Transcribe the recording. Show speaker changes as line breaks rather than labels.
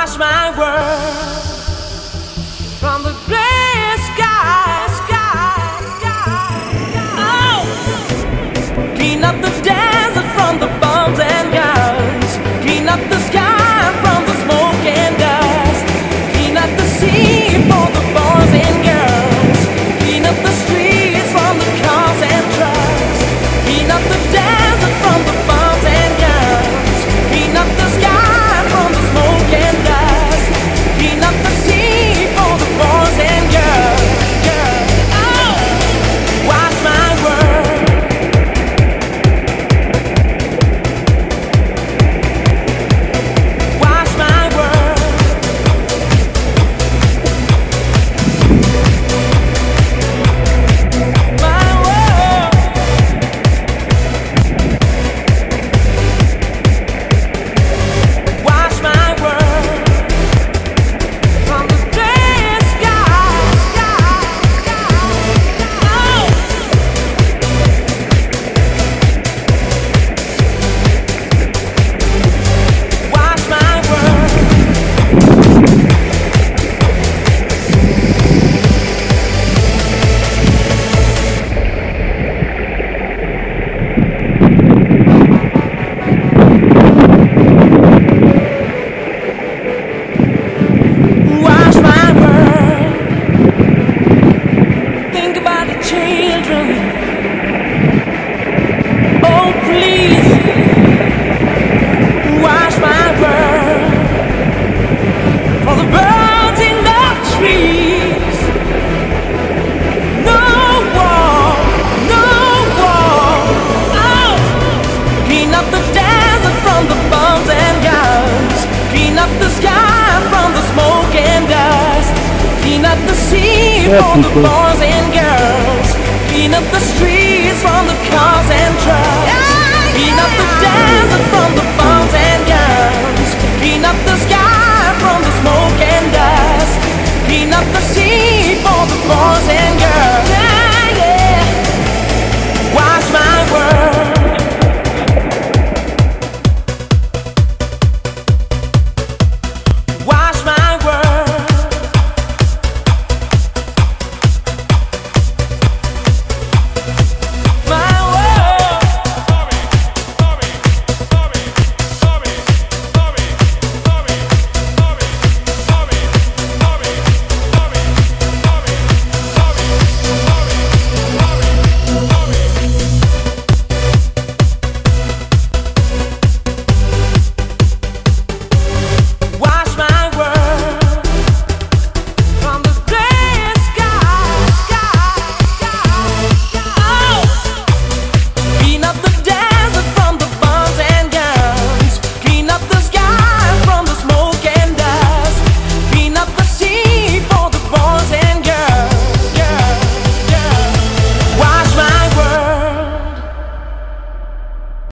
Wash my world from the gray sky, oh, clean up the desert from the bombs and guns, clean up the sky from the smoke and dust, clean up the sea for the boys and girls, clean up the streets from the cars and trucks, clean up the desert from the bombs and guns, clean up the sky from the smoke and dust, clean up the sea for the boys and girls. Oh, wash my world. Wash my world. My world. Wash my world from the gray sky, oh, wash my world. Wash my world. Think about the children. Oh, please. Wash my world. For the birds in the trees. No war, no war. Oh, clean up the desert from the bombs and guns. Clean up the sky from the smoke and dust. Clean up the sea for the boys and girls. Clean up the streets from the cars and trucks. Clean up the desert from the bombs and guns. Clean up the sky from the smoke and dust. Clean up the sea for the boys and girls.